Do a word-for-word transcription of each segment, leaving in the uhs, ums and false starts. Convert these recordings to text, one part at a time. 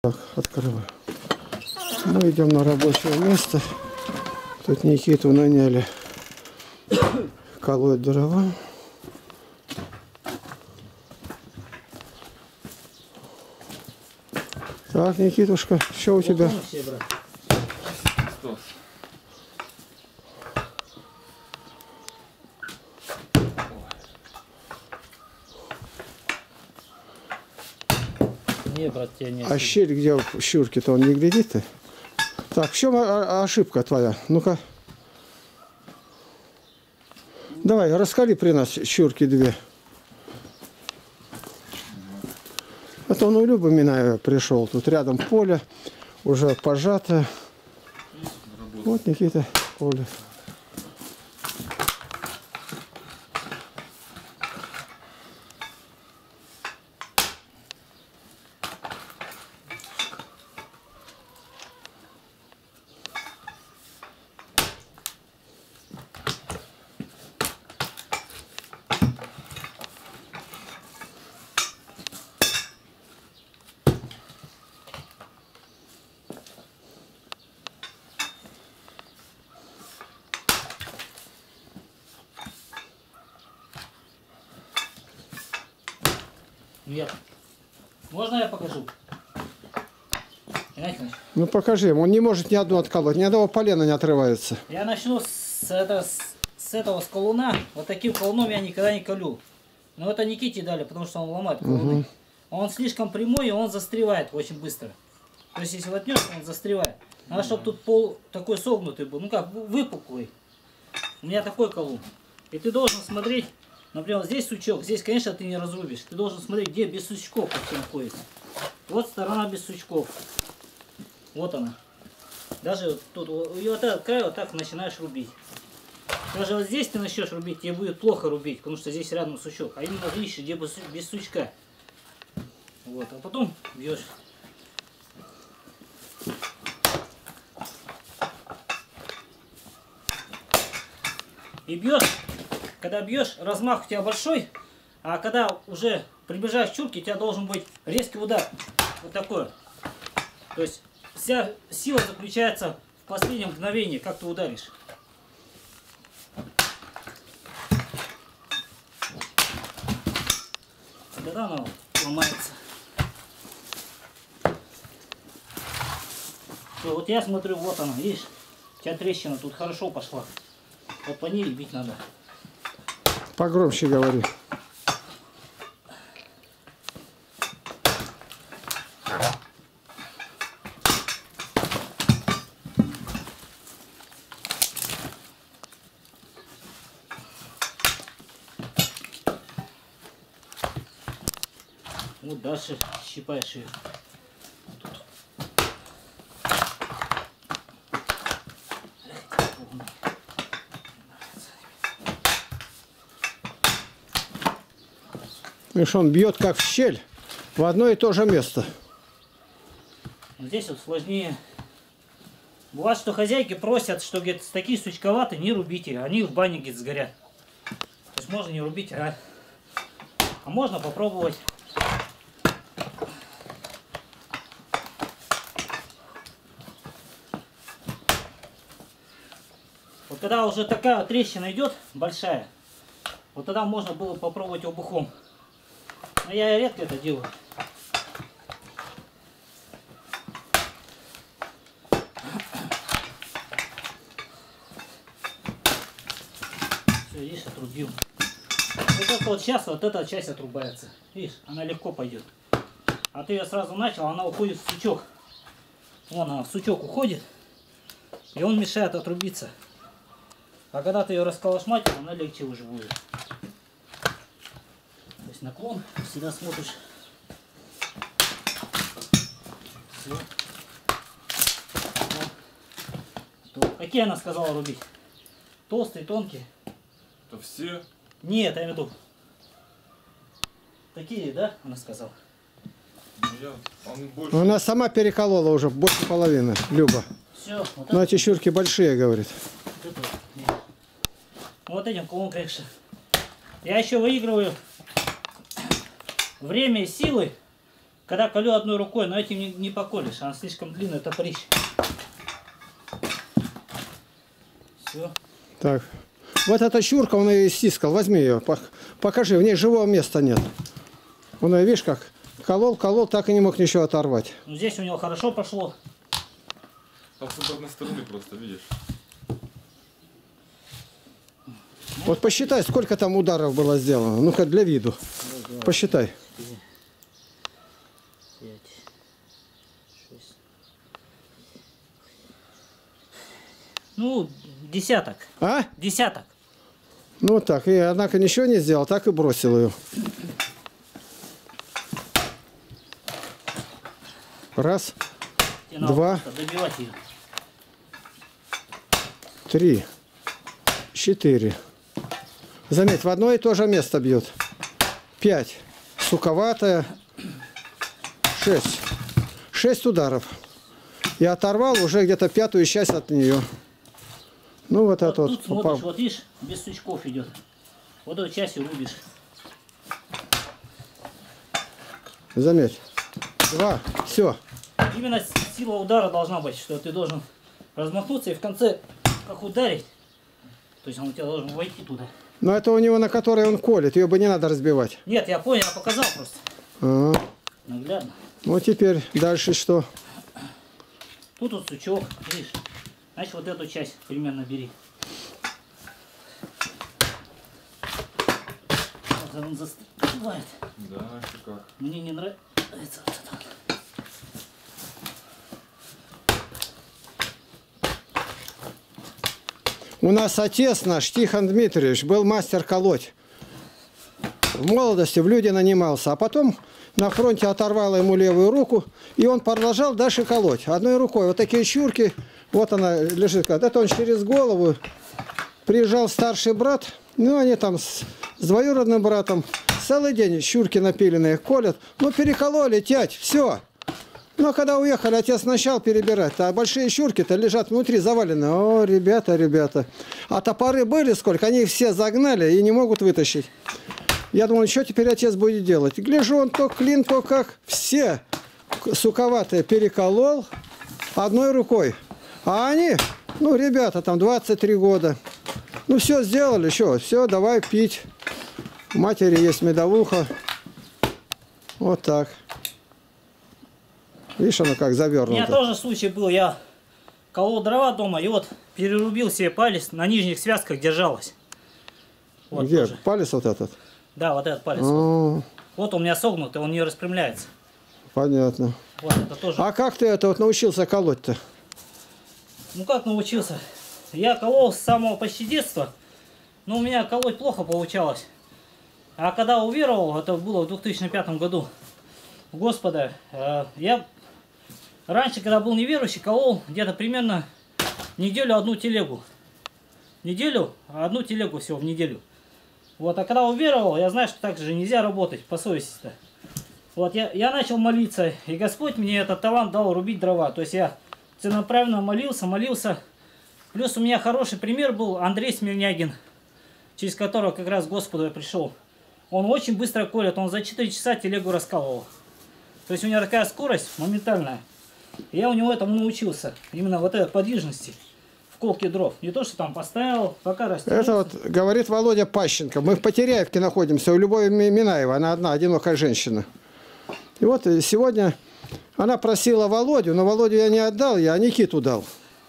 Так, открываю. Мы идем на рабочее место. Тут Никиту наняли колоть дрова. Так, Никитушка, что у тебя? Не, брат, тебя не а щель где в щурке-то, он не глядит-то? Так, в чем ошибка твоя? Ну-ка. Давай, раскали при нас щурки две. Это он у Любы Минаева пришел. Тут рядом поле, уже пожатое. Вот Никита, поле. Вверх. Можно я покажу? Ну покажи ему, он не может ни одну отколоть, ни одного полена не отрывается. Я начну с, это, с, с этого с колуна. Вот таким колуном я никогда не колю. Но это Никите дали, потому что он ломает колуны. Угу. Он слишком прямой, и он застревает очень быстро. То есть если воткнешь, он застревает. Надо, чтобы тут пол такой согнутый был, ну как, выпуклый. У меня такой колун. И ты должен смотреть. Например, здесь сучок, здесь, конечно, ты не разрубишь. Ты должен смотреть, где без сучков находится. Вот сторона без сучков. Вот она. Даже тут, и вот этот край вот так начинаешь рубить. Даже вот здесь ты начнешь рубить, тебе будет плохо рубить, потому что здесь рядом сучок. А именно видишь, где без сучка. Вот, а потом бьешь. И бьешь. Когда бьешь, размах у тебя большой, а когда уже приближаешь к чурке, у тебя должен быть резкий удар. Вот такой. То есть вся сила заключается в последнем мгновении, как ты ударишь. Тогда она ломается. Все, вот я смотрю, вот она, видишь, у тебя трещина тут хорошо пошла. Вот по ней бить надо. Погромче говори. Вот дальше щипаешь ее. Видишь, он бьет как в щель в одно и то же место. Здесь вот сложнее. Бывает, что хозяйки просят, что говорит, такие сучковатые не рубите, они в бане говорит, сгорят. То есть можно не рубить, а, а можно попробовать. Вот когда уже такая трещина идет большая, вот тогда можно было попробовать обухом. Но я редко это делаю. Все, видишь, отрубил. Вот это вот сейчас вот эта часть отрубается. Видишь, она легко пойдет. А ты ее сразу начал, она уходит в сучок. Вон она в сучок уходит. И он мешает отрубиться. А когда ты ее расколошматил, она легче уже будет. То есть наклон, всегда смотришь. Все. То. Какие она сказала рубить? Толстые, тонкие? Это все? Нет, я имею в виду. Такие, да? Она сказала. Я, он больше... Она сама переколола уже больше половины, Люба. Все. Вот но эти щурки большие, говорит. Вот этим колом, конечно. Я еще выигрываю время и силы, Когда колю одной рукой, но этим не, не поколешь, она слишком длинный топорище. Все. Так. Вот эта чурка, он ее стискал. Возьми ее, покажи, в ней живого места нет. Он ее, видишь, как колол, колол, так и не мог ничего оторвать. Ну, здесь у него хорошо пошло. Там с одной стороны просто, видишь. Вот посчитай, сколько там ударов было сделано. Ну-ка, для виду. Посчитай. Ну, десяток. А? Десяток. Ну вот так. И, однако, ничего не сделал, так и бросил ее. Раз, два, добивать ее. три, четыре. Заметь, в одно и то же место бьет. Пять. Суковатая. Шесть. Шесть ударов. И оторвал уже где-то пятую часть от нее. Ну вот, вот это тут вот. смотришь, вот видишь, без сучков идет. Вот эту часть рубишь. Заметь. Два. Все. Именно сила удара должна быть, что ты должен размахнуться и в конце как ударить. То есть он у тебя должен войти туда. Но это у него, на которой он колет. Ее бы не надо разбивать. Нет, я понял, я показал просто. А -а. Наглядно. Ну теперь дальше что? Тут вот сучок, видишь. Значит, вот эту часть примерно бери. Вот он застревает. Да, как. Мне не нравится вот это. У нас отец наш, Тихон Дмитриевич, был мастер колоть. В молодости в люди нанимался, а потом на фронте оторвало ему левую руку, и он продолжал дальше колоть. Одной рукой. Вот такие чурки, вот она лежит. Это он через голову. Приезжал старший брат, ну они там с, с двоюродным братом целый день чурки напиленные колят. Ну перекололи, тять, все. Но когда уехали, отец начал перебирать, а большие чурки-то лежат внутри завалены. О, ребята, ребята. А топоры были сколько, они их все загнали и не могут вытащить. Я думал, что теперь отец будет делать? Гляжу, он то клин, то как. Все суковатые переколол одной рукой. А они, ну, ребята, там двадцать три года. Ну, все сделали, что? Все, давай пить. У матери есть медовуха. Вот так. Видишь, оно как завернуто. У меня тоже случай был, я колол дрова дома и вот перерубил себе палец, на нижних связках держалось. Вот где? тоже. Палец вот этот? Да, вот этот палец. А, вот он у меня согнутый, он не распрямляется. понятно. Вот это тоже. А как ты это вот научился колоть-то? Ну как научился? Я колол с самого почти детства, но у меня колоть плохо получалось. А когда уверовал, это было в две тысячи пятом году, в Господа, э, я раньше, когда был неверующий, колол где-то примерно неделю одну телегу. Неделю, одну телегу всего в неделю. Вот, а когда уверовал, я знаю, что так же нельзя работать по совести-то. Вот, я, я начал молиться, и Господь мне этот талант дал рубить дрова. То есть я целенаправленно молился, молился. Плюс у меня хороший пример был Андрей Смирнягин, через которого как раз к Господу я пришел. Он очень быстро колет, он за четыре часа телегу раскалывал. То есть у него такая скорость моментальная. Я у него этому научился, именно вот этой подвижности. Колки дров. Не то, что там поставил, пока растет. Это вот говорит Володя Пащенко. Мы в Потеряевке находимся, у Любови Минаева. Она одна, одинокая женщина. И вот сегодня она просила Володю, но Володю я не отдал, я Никиту дал.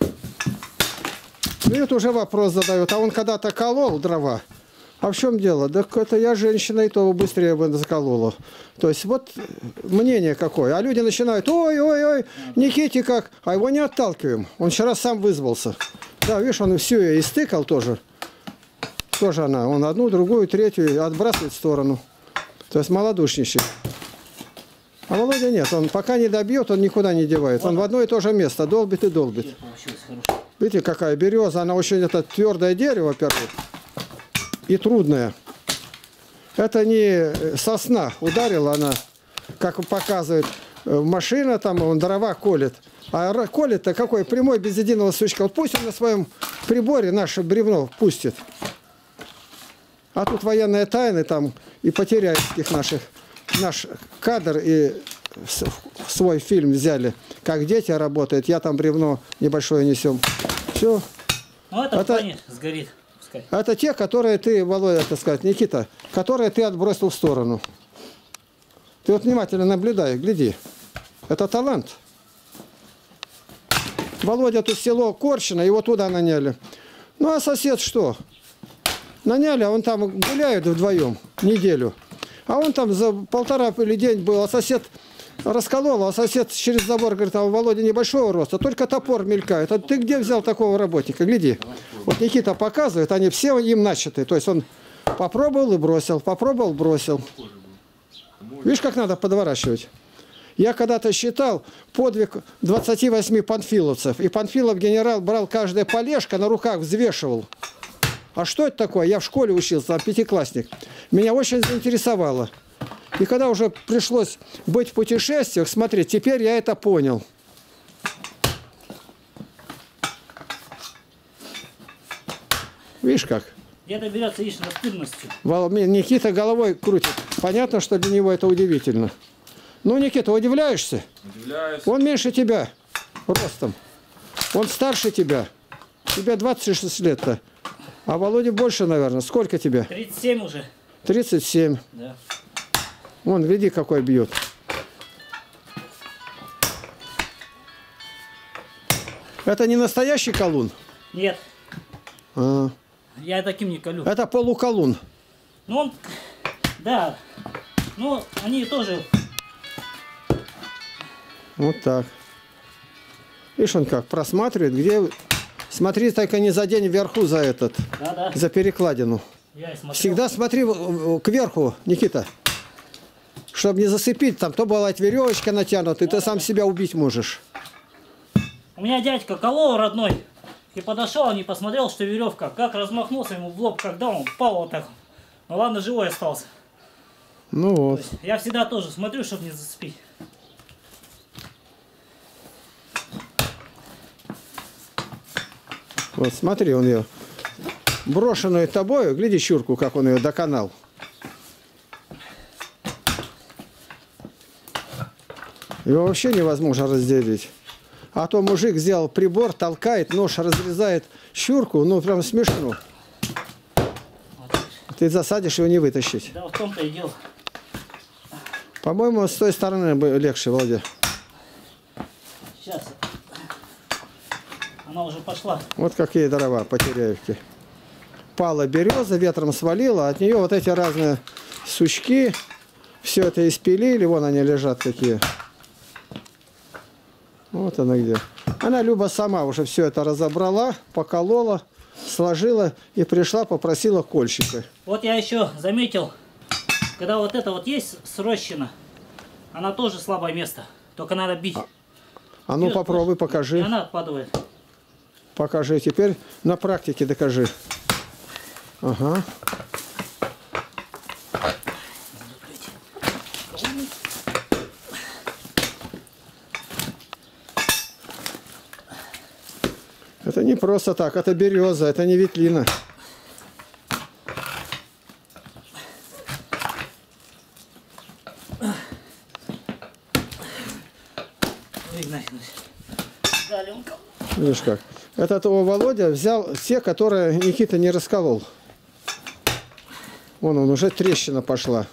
И вот уже вопрос задают. А он когда-то колол дрова. А в чем дело? Да это я женщина, и то быстрее бы заколола. То есть вот мнение какое. А люди начинают, ой-ой-ой, Никите как. А его не отталкиваем. Он вчера сам вызвался. Да, видишь, он всю ее истыкал тоже. Тоже она. Он одну, другую, третью отбрасывает в сторону. То есть малодушничает. А Володя нет. Он пока не добьет, он никуда не девает. Он в одно и то же место долбит и долбит. Видите, какая береза. Она очень это твердое дерево, во-первых. И трудная. Это не сосна. Ударила она, как показывает машина, там он дрова колет. А колет-то какой? Прямой, без единого сучка. Вот пусть он на своем приборе наше бревно пустит. А тут военные тайны там и потеряевских наших. Наш кадр и в свой фильм взяли, как дети работают, я там бревно небольшое несем. Все. Ну это, это понятно, сгорит. Пускай. Это те, которые ты, Володя, так сказать, Никита, которые ты отбросил в сторону. Ты вот внимательно наблюдай, гляди. Это талант. Володя, тут село Корчино, его туда наняли. Ну а сосед что? Наняли, а он там гуляет вдвоем неделю. А он там за полтора или день был, а сосед расколол, а сосед через забор говорит, а у Володи небольшого роста, только топор мелькает. А ты где взял такого работника? Гляди. Вот Никита показывает, они все им начаты. То есть он попробовал и бросил, попробовал, бросил. Видишь, как надо подворачивать? Я когда-то считал подвиг двадцати восьми панфиловцев. И Панфилов генерал брал каждое полежка, на руках взвешивал. А что это такое? Я в школе учился, там пятиклассник. Меня очень заинтересовало. И когда уже пришлось быть в путешествиях, смотри, теперь я это понял. Видишь как? Где-то берется лишь настырностью. Никита головой крутит. Понятно, что для него это удивительно. Ну, Никита, удивляешься? Удивляюсь. Он меньше тебя ростом. Он старше тебя. Тебе двадцать шесть лет-то. А Володе больше, наверное. Сколько тебе? тридцать семь уже. тридцать семь. Да. Вон, гляди, какой бьет. Это не настоящий колун? Нет. А. Я таким не колю. Это полуколун. Ну, он... Да. Ну, они тоже... Вот так. Видишь, он как просматривает, где... Смотри, только не задень вверху за этот, да, да. за перекладину. Я и смотрел. Всегда смотри кверху, Никита, чтобы не засыпить. Там то бывает веревочка натянута, и да, ты сам да. себя убить можешь. У меня дядька колол родной, и подошел, и не посмотрел, что веревка. Как размахнулся ему в лоб, когда он упал вот так. Ну ладно, живой остался. Ну вот. Я всегда тоже смотрю, чтобы не зацепить. Вот смотри, он ее брошенную тобою, гляди щурку, как он ее доконал. Его вообще невозможно разделить. А то мужик сделал прибор, толкает, нож разрезает щурку, ну прям смешно. Ты засадишь, его не вытащить. Да, в том-то и дело. По-моему, с той стороны легче, Володя. Сейчас. Она уже пошла. Вот какие дрова по Теряевке. Пала береза, ветром свалила, от нее вот эти разные сучки. Все это испилили, вон они лежат какие. Вот она где. Она, Люба, сама уже все это разобрала, поколола, сложила и пришла, попросила кольщика. Вот я еще заметил, когда вот это вот есть срощина, она тоже слабое место, только надо бить. А, а ну и попробуй, вот, покажи. И она отпадает. Покажи теперь, на практике докажи. Ага. Это не просто так, это береза, это не ветлина. Видишь как? Этот у Володя взял те, которые Никита не расколол. Вон он, уже трещина пошла.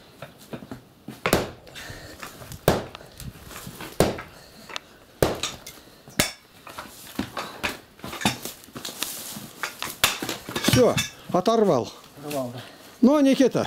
Все, оторвал. Оторвал, да. Ну, Никита,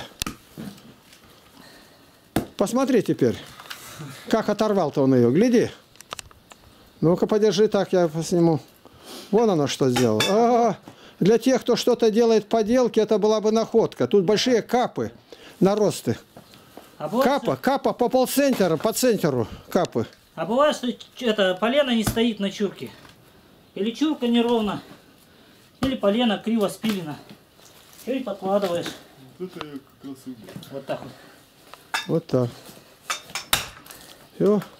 посмотри теперь, как оторвал-то он ее. Гляди. Ну-ка, подержи так, я сниму. Вон она что сделала. А -а -а. Для тех, кто что-то делает поделки, это была бы находка. Тут большие капы, наросты. А бывает, Капа, что... капа по полцентра, по центру капы. А бывает, что это полено не стоит на чурке. Или чурка неровно, или полено криво спилено. И подкладываешь. Вот это я как раз и... Вот так вот. Вот так. Все.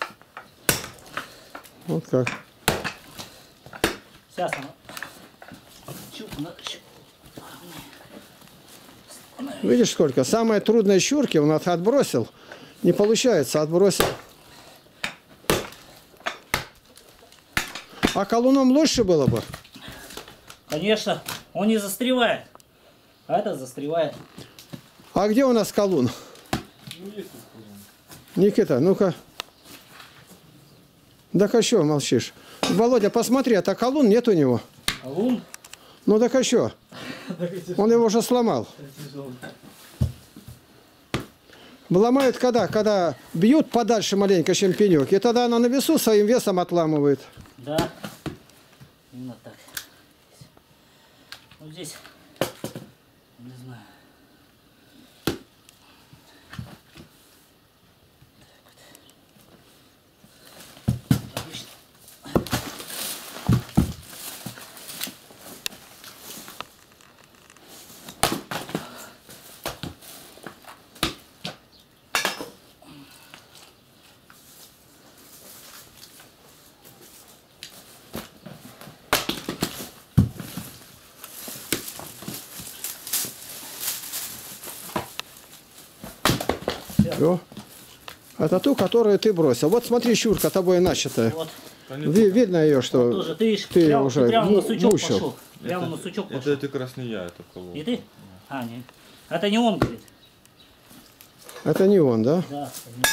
Вот как. Сейчас она. Чурку надо еще. Видишь сколько? Самые трудные щурки он отбросил. Не получается, отбросил. А колуном лучше было бы? Конечно, он не застревает. А это застревает. А где у нас колун? Ну, есть тут колун. Никита, ну-ка. Да а что молчишь? Володя, посмотри, а колун нет у него. Колун? Ну так а что? Он его уже сломал. Ломают когда? Когда бьют подальше маленько, чем пенек. И тогда она на весу своим весом отламывает. Да. Именно так. Вот здесь, не знаю. Обычно. Всё. Это ту, которую ты бросил. Вот смотри, щурка тобой начатая. Вот. Ви- видно ее, что Вот тоже, ты, видишь, ты прямо, уже ты прямо му- на сучок мучил. пошел. Прямо Это- на сучок Это, пошел. это как раз не я, это колун. И ты? А, нет. Это не он, говорит. Это не он, да? Да. это не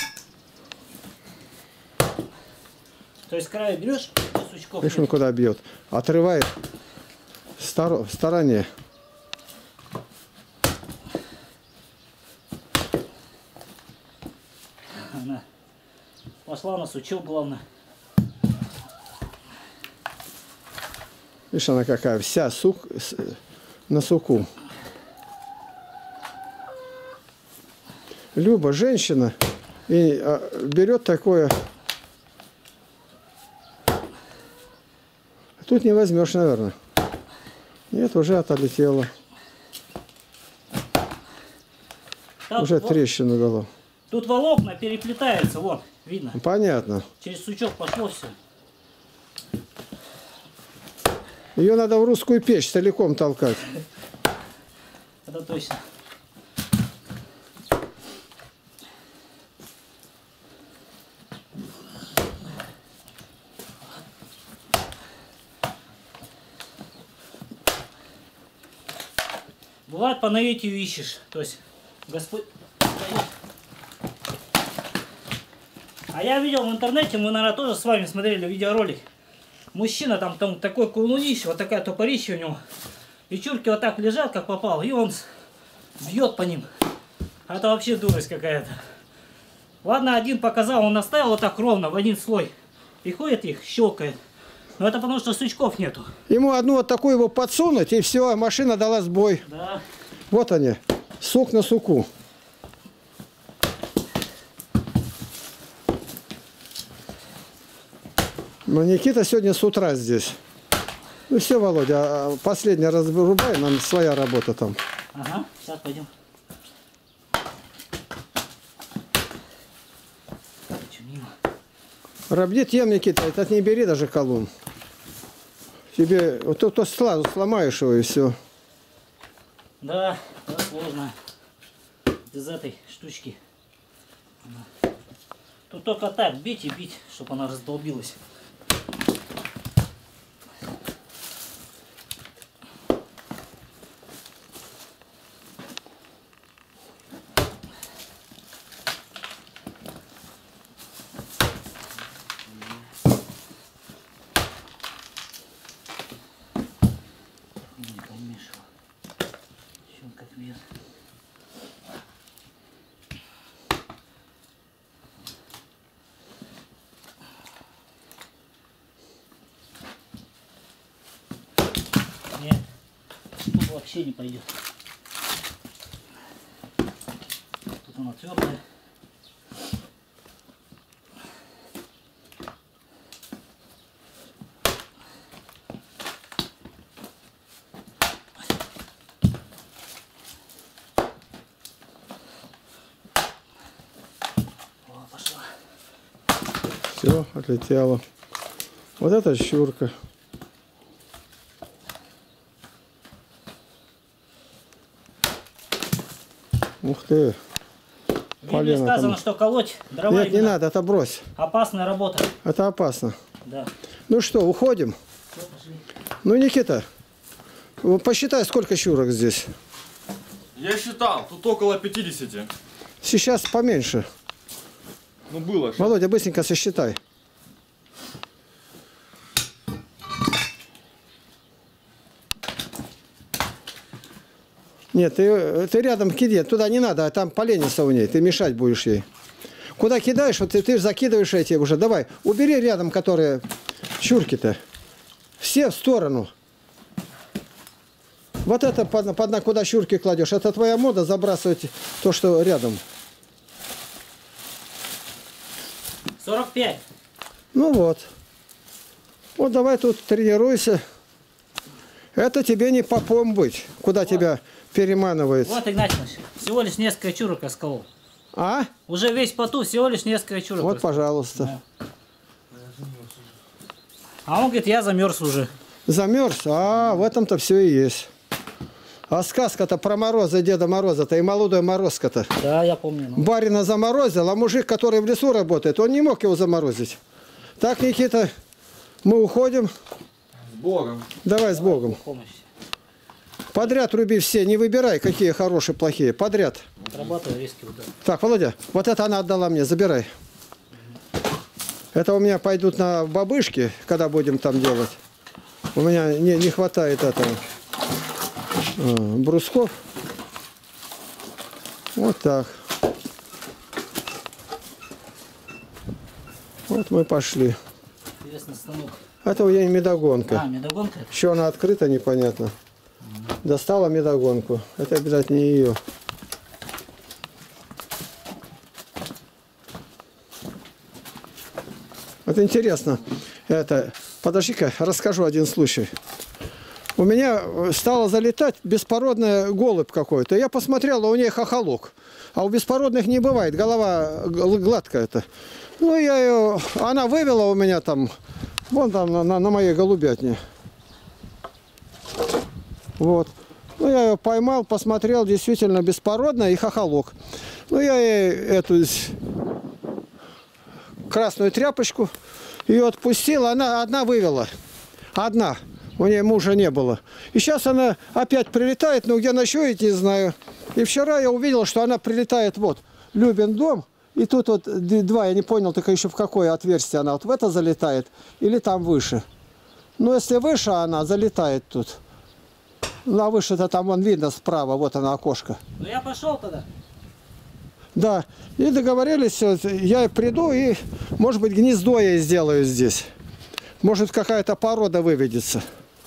он. То есть край берешь, а сучков Видишь, он нет. куда бьет. Отрывает в сторо- в стороне. Она пошла на сучок, главное. Видишь, она какая вся сук, с- на суку. Люба, женщина, и а, берет такое. Тут не возьмешь, наверное. Нет, уже отлетело. Так, Уже вот, трещину дало. тут волокна переплетаются, вон, видно. Понятно. Через сучок пошло все. Ее надо в русскую печь целиком толкать. Это точно. Бывает, по наитию ищешь. То есть, Господь дает. А я видел в интернете, мы, наверное, тоже с вами смотрели видеоролик. Мужчина, там, там такой кулунище, вот такая топорище у него. И чурки вот так лежат, как попал, и он бьет по ним. Это вообще дурость какая-то. Ладно, один показал, он наставил вот так ровно, в один слой. И ходит их, щелкает. Но это потому, что сучков нету. Ему одну вот такую его подсунуть, и все, машина дала сбой. Да. Вот они, сук на суку. Но Никита сегодня с утра здесь. Ну все, Володя, а последний раз вырубай, нам своя работа там. Ага, сейчас пойдем. Чё, мимо? Рабдит ем, Никита, это не бери даже колун. Тебе, вот то, то сразу сломаешь его и все. Да, это сложно. Из этой штучки. Тут только так бить и бить, чтобы она раздолбилась. Не поймешь. Еще как вес. Нет, тут вообще не пойдет. Тут она твердая. О, пошла. Все, отлетело. Вот это щурка. Ух ты. В Библии Полено сказано, там. что колоть дрова Нет, не именно надо, это брось. опасная работа. Это опасно. Да. Ну что, уходим? Всё, пошли. Ну, Никита, посчитай, сколько чурок здесь. Я считал, тут около пятидесяти. Сейчас поменьше. Ну было. щас. Володя, быстренько сосчитай. Нет, ты, ты рядом кидай, туда не надо, а там поленится у ней, ты мешать будешь ей. Куда кидаешь, вот ты, ты закидываешь эти уже. Давай, убери рядом, которые чурки-то. Все в сторону. Вот это, под, под, куда чурки кладешь, это твоя мода забрасывать то, что рядом. сорок пять. Ну вот. Вот давай тут тренируйся. Это тебе не попом быть, куда вот тебя переманывает. Вот, Игнатьевич, всего лишь несколько чурок расколол. А? Уже весь в поту, всего лишь несколько чурок. Вот, расколол. пожалуйста. Да. А он говорит, я замерз уже. Замерз? А, в этом-то все и есть. А сказка-то про Мороза, Деда Мороза-то и молодая Морозка-то. Да, я помню. Ну. Барина заморозил, а мужик, который в лесу работает, он не мог его заморозить. Так, Никита, мы уходим. С Богом. Давай с Богом. Помощь. Подряд руби все, не выбирай, какие хорошие, плохие. Подряд. Отрабатываю резкий удар. Так, Володя, вот это она отдала мне, забирай. Это у меня пойдут на бабышки, когда будем там делать. У меня не, не хватает этого. А, брусков. Вот так. Вот мы пошли. Интересный станок. Это у нее медогонка. А, медогонка? Еще она открыта, непонятно. Достала медогонку. Это обязательно не ее. Вот интересно. Это, подожди-ка, расскажу один случай. У меня стало залетать беспородная голубь какой-то. Я посмотрел, а у нее хохолок. А у беспородных не бывает, голова гладкая-то. Ну, я ее... Она вывела у меня там, вон там, на, на, на моей голубятне. Вот. Ну, я ее поймал, посмотрел, действительно беспородная и хохолок. Ну, я ей эту красную тряпочку ее отпустил, она одна вывела. Одна. У нее мужа не было. И сейчас она опять прилетает, но где ночует, не знаю. И вчера я увидел, что она прилетает вот, Любин дом. И тут вот два, я не понял, только еще в какое отверстие она. Вот в это залетает или там выше. Ну, если выше она, залетает тут. Ну, а выше-то там вон видно справа, вот она окошко. Ну, я пошел тогда. Да, и договорились, я приду и, может быть, гнездо я сделаю здесь. Может, какая-то порода выведется.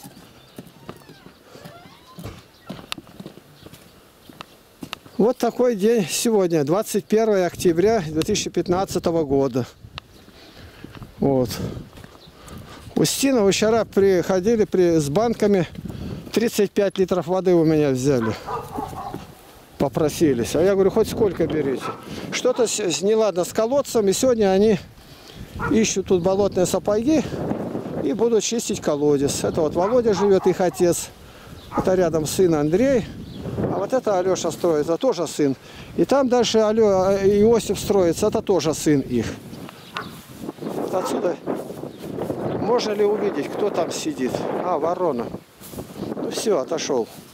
Вот такой день сегодня, двадцать первое октября две тысячи пятнадцатого года. Вот. Устинова вчера приходили при, с банками, тридцать пять литров воды у меня взяли. Попросились. А я говорю, хоть сколько берите. Что-то неладно с колодцем, и сегодня они ищут тут болотные сапоги и будут чистить колодец. Это вот Володя живет, их отец. Это рядом сын Андрей. А вот это Алеша строит, это тоже сын. И там дальше Алё, Иосиф строится, это тоже сын их. Вот отсюда можно ли увидеть, кто там сидит? А, ворона. Ну все, отошел.